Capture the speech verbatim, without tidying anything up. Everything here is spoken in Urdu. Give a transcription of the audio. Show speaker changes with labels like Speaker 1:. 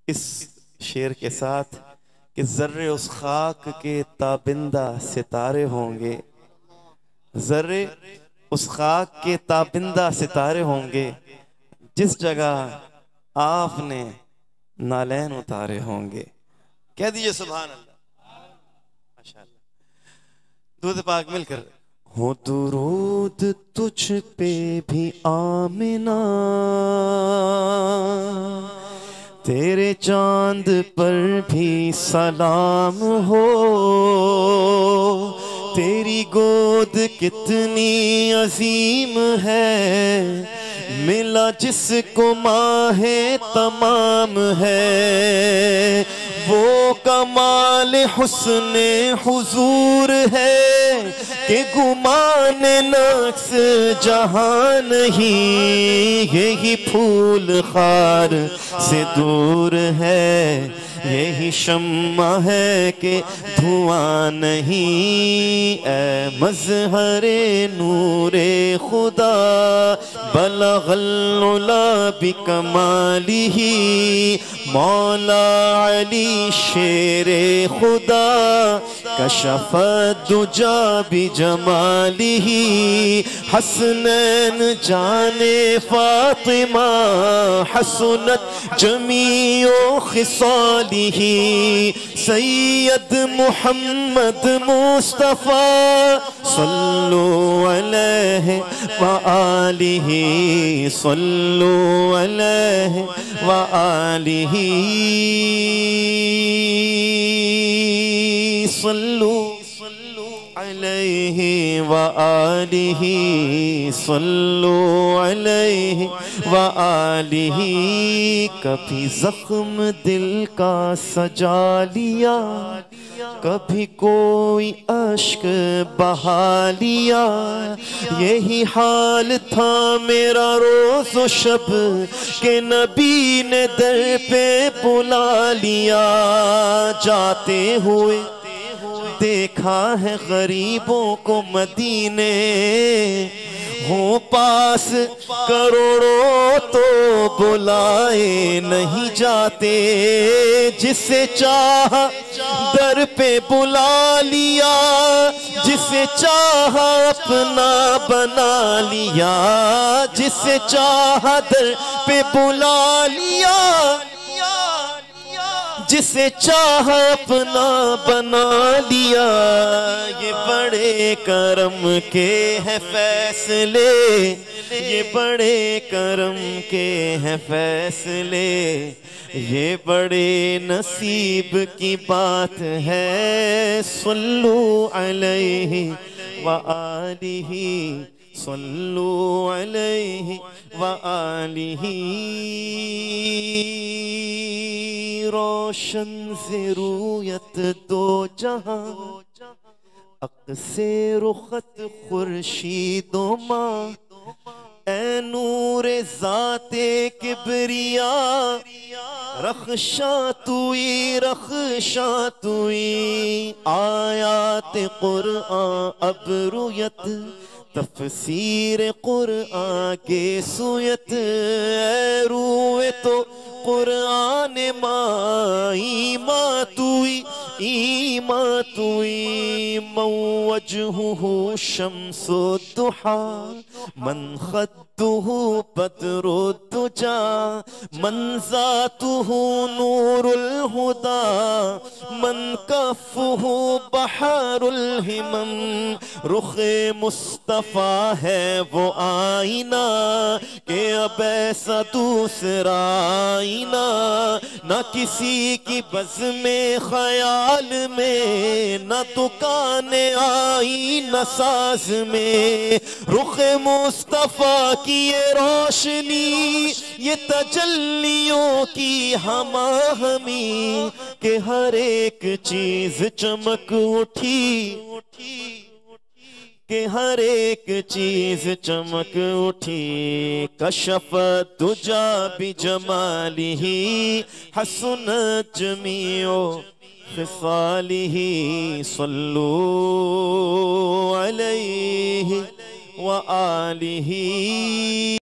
Speaker 1: اس شعر کے ساتھ کہ ذرے اس خاک کے تابندہ ستارے ہوں گے، ذرے اس خاک کے تابندہ ستارے ہوں گے، جس جگہ آپ نے نالین اتارے ہوں گے۔ کہہ دیجئے سبحان اللہ، ماشاءاللہ۔ درود پاک مل کر ہو درود تجھ پہ بھی آمنہ، تیرے چاند پر بھی سلام ہو، تیری گود کتنی عظیم ہے، ملا جس کو ماہ تمام ہے، وہ کمال حسن حضور ہے کہ گمان نقص جہاں نہیں، یہی پھول خار سے دور ہے، یہی شمع ہے کہ دھواں نہیں، اے مظہر نور خدا بلغ العلا بکمالہ، مولا علی شیر خدا کشف الدجا بجمالہ، حسنین جان فاطمہ حسنت جمیع خصالہ، سید محمد مصطفیٰ صلو علیہ وآلہ، صلو علیہ وآلہ، صلو علیہ وآلہ، صلو علیہ وآلہ۔ کبھی زخم دل کا سجا لیا، کبھی کوئی اشک بہا لیا، یہی حال تھا میرا روز و شب کہ نبی نے در پہ بلا لیا، جاتے ہوئے دیکھا ہے غریبوں کو مدینے، ہوں پاس کروڑوں تو بلائے نہیں جاتے، جسے چاہا در پہ بلا لیا، جسے چاہا اپنا بنا لیا، جسے چاہا در پہ بلا لیا، جسے چاہا اپنا بنا لیا، یہ بڑے کرم کے ہیں فیصلے، یہ بڑے کرم کے ہیں فیصلے، یہ بڑے نصیب کی بات ہے، صلو علیہ وآلہ، صلو علیہ وآلہ۔ روشن سے رویت دو جہاں، عکس رخت خورشید و ماہ، اے نور ذات کبریا، رخشاں توئی رخشاں توئی، آیات قرآن اب رویت تفسیر قرآن کے سویت، اے روئے تو قرآن مائی ماں توئی ایماں توئی، من وجہہ شمس الضحیٰ، من خدہ بدر الدجا، من ذاتہ نور الہدی، من کفہ بحر الہمم، رخ مصطفیٰ ہے وہ آئینہ کہ اب ایسا دوسرا آئینہ نہ کسی کی بزم خیال میں، نہ دکان آئینہ ساز میں، رخ مصطفیٰ کی یہ روشنی، یہ تجلیوں کی ہماہمی کہ ہر ایک چیز چمک اٹھی، کہ ہر ایک چیز چمک اٹھی، کشف الدجا بجمالہ، حسنت جمیع خصالہ، صلو علیہ وآلہ۔